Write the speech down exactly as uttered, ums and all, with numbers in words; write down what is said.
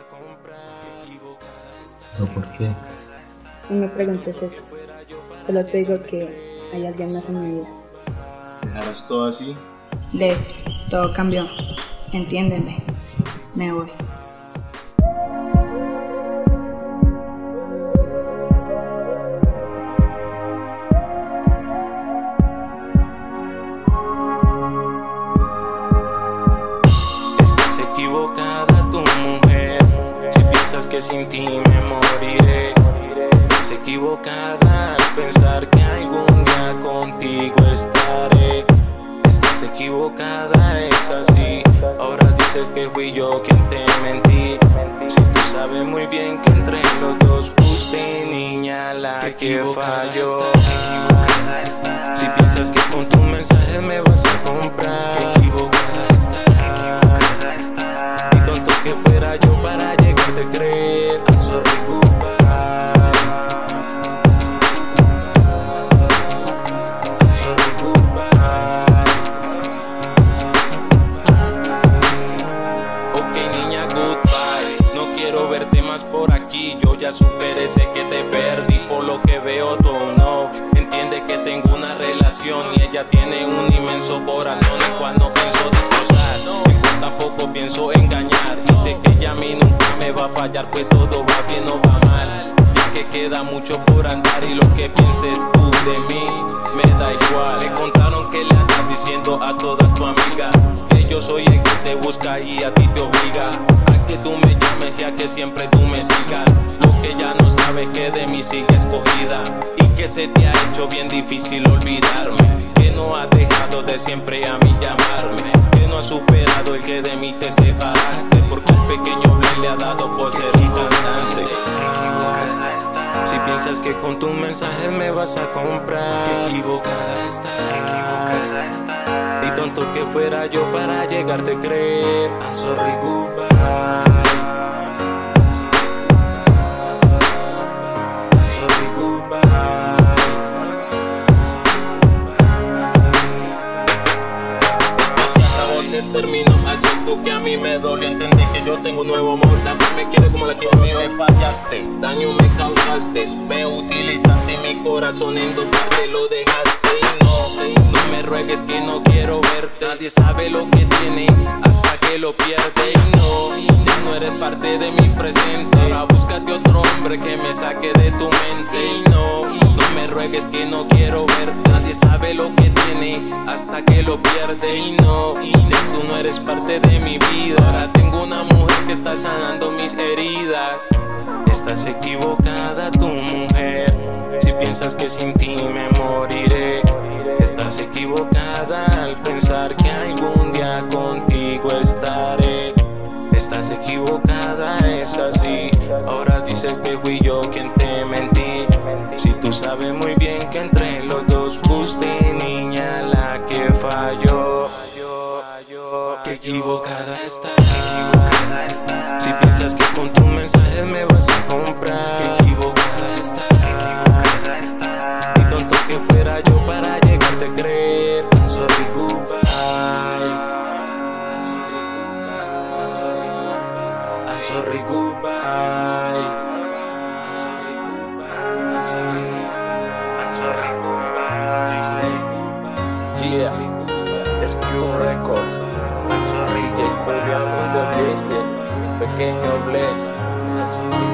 ¿O por qué? No me preguntes eso. Solo te digo que hay alguien más en mi vida. ¿Dejarás todo así? Les, todo cambió. Entiéndeme. Me voy. Estás equivocada tu mujer, si piensas que sin ti me moriré. Estás equivocada al pensar que algún día contigo estaré. Estás equivocada, es así. Ahora dices que fui yo quien te mentí. Si tú sabes muy bien que entre los dos fuiste, niña, la que falló. Si piensas que con tu mensaje me vas a comprar, qué equivocada estás. Y tonto que fuera yo para llegarte a creer. I'm sorry, goodbye. I'm sorry, goodbye. Ok, niña, goodbye. No quiero verte más por aquí. Yo ya superé, sé que te perdí. Por lo que veo, tú no entiende que tengo una relación y ella tiene un inmenso corazón, el cual no pienso destrozar, el cual tampoco pienso engañar. Y sé que ella a mí nunca me va a fallar, pues todo va bien o va mal, ya que queda mucho por andar. Y lo que pienses tú de mí me da igual. Me contaron que le andas diciendo a toda tu amiga que yo soy el que te busca y a ti te obliga a que tú me llames y a que siempre tú me sigas. Lo que ya no sabes que de mí sigue escogida y que se te ha hecho bien difícil olvidarme, que no has dejado de siempre a mí llamarme, que no has superado el que de mí te separaste, porque el pequeño Blay le ha dado por ser un cantante. Si piensas que con tu mensaje me vas a comprar, qué equivocada estás. Y tonto que fuera yo para llegarte a creer. I'm sorry, goodbye. I'm sorry, goodbye. Esto se acabó, se terminó. Acepto que a mí me dolió, entendí que yo tengo un nuevo amor. La que me quiere como la quiero mío, me fallaste. Daño me causaste, me utilizaste. Mi corazón en dos partes lo dejaste. Y no, no me ruegues que no quiero verte. Nadie sabe lo que tiene hasta que lo pierde. Y no, ya no eres parte de mi presente. Ahora búscate otro hombre que me saque de tu mente. Y no, no me ruegues que no quiero verte. Nadie sabe lo que tiene hasta que lo pierde. Y no, ya tú no eres parte de mi vida. Ahora tengo una mujer que está sanando mis heridas. Estás equivocada tu mujer, si piensas que sin ti me moriré. Estás equivocada al pensar que algún día contigo estaré. Estás equivocada, es así. Ahora dices que fui yo quien te mentí. Si tú sabes muy bien que entre los dos fuiste, niña, la que falló. Qué equivocada estás. Si piensas que con tu mensaje me vas a comprar, qué equivocada estás. Y tonto que fuera yo para llegarte a creer. I'm sorry, goodbye. I'm sorry, goodbye. I'm sorry, goodbye. Yeah, es Q Records. D J Julián, Pequeño Bless.